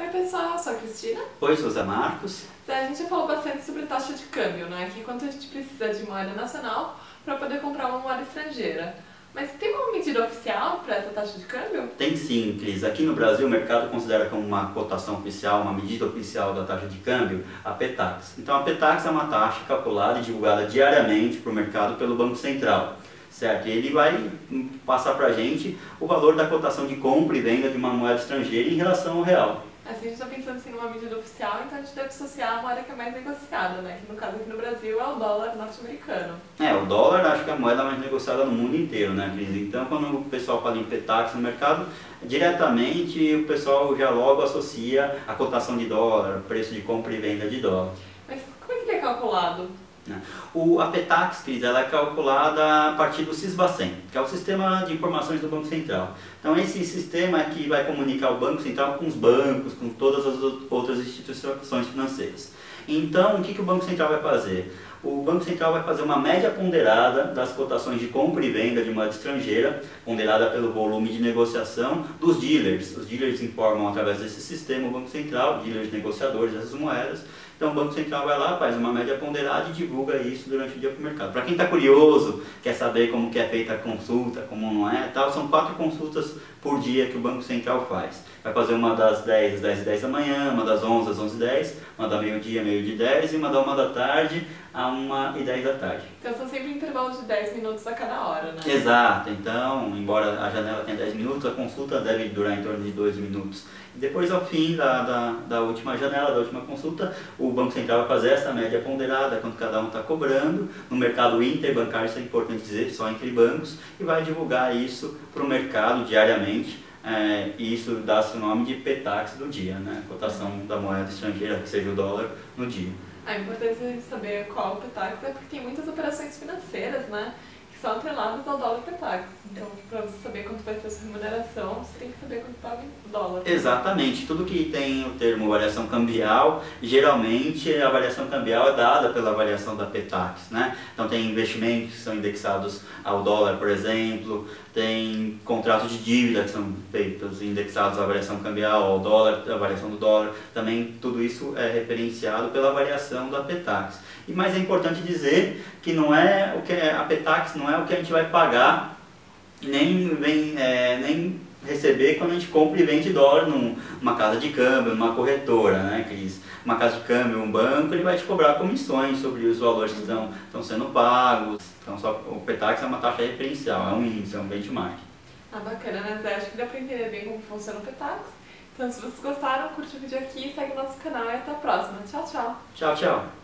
pessoal, eu sou a Cristina. Oi, sou o Zé Marcos. A gente já falou bastante sobre taxa de câmbio, né? Que quanto a gente precisa de moeda nacional para poder comprar uma moeda estrangeira. Mas tem uma medida oficial para essa taxa de câmbio? Tem sim, Cris. Aqui no Brasil, o mercado considera como uma cotação oficial, uma medida oficial da taxa de câmbio, a PETAX. Então, a PETAX é uma taxa calculada e divulgada diariamente para o mercado pelo Banco Central. Certo? E ele vai passar para a gente o valor da cotação de compra e venda de uma moeda estrangeira em relação ao real. Assim, a gente está pensando assim, numa medida oficial, então a gente deve associar a moeda que é mais negociada, né? Que no caso aqui no Brasil é o dólar norte-americano. O dólar acho que é a moeda mais negociada no mundo inteiro, né, Cris? Então, quando o pessoal fala em PETAX no mercado, diretamente o pessoal já logo associa a cotação de dólar, preço de compra e venda de dólar. Mas como é que ele é calculado? A PETAX, Cris, ela é calculada a partir do SISBACEN, que é o Sistema de Informações do Banco Central. Então esse sistema é que vai comunicar o Banco Central com os bancos, com todas as outras instituições financeiras. Então o que o Banco Central vai fazer? O Banco Central vai fazer uma média ponderada das cotações de compra e venda de moeda estrangeira, ponderada pelo volume de negociação dos dealers. Os dealers informam através desse sistema o Banco Central, dealers negociadores dessas moedas. Então o Banco Central vai lá, faz uma média ponderada e divulga isso durante o dia para o mercado. Para quem está curioso, quer saber como que é feita a consulta, como não é, tal, são 4 consultas por dia que o Banco Central faz. Vai fazer uma das 10 às 10h10 da manhã, uma das 11 às 11h10, uma da meio-dia, meio-dia e 10 e uma da 1 da tarde a 1h10 da tarde. Então são sempre intervalos de 10 minutos a cada hora, né? Exato, então, embora a janela tenha 10 minutos, a consulta deve durar em torno de 2 minutos. E depois, ao fim da última janela, da última consulta, o Banco Central vai fazer essa média ponderada, quanto cada um está cobrando. No mercado interbancário, isso é importante dizer, só entre bancos, e vai divulgar isso para o mercado diariamente. E isso dá-se o nome de PETAX do dia, né? Cotação da moeda estrangeira, que seja o dólar, no dia. A importância de saber qual é o PETAX é porque tem muitas operações financeiras, né, que são atreladas ao dólar PETAX. Então, para você saber quanto vai ser a sua remuneração, você tem que saber quanto paga em dólar. Exatamente. Tudo que tem o termo variação cambial, geralmente a variação cambial é dada pela variação da PETAX, né? Então tem investimentos que são indexados ao dólar, por exemplo, tem contratos de dívida que são feitos indexados à variação cambial, ao dólar, à variação do dólar. Também tudo isso é referenciado pela variação da PETAX. Mas é importante dizer que não é o que a PETAX não é o que a gente vai pagar nem receber quando a gente compra e vende dólar numa casa de câmbio, numa corretora, né, Cris? Uma casa de câmbio, um banco, ele vai te cobrar comissões sobre os valores que estão sendo pagos. Então o PETAX é uma taxa referencial, é um índice, é um benchmark. Bacana, né, Zé? Acho que dá para entender bem como funciona o PETAX. Então se vocês gostaram, curte o vídeo aqui, segue o nosso canal e até a próxima. Tchau, tchau! Tchau, tchau!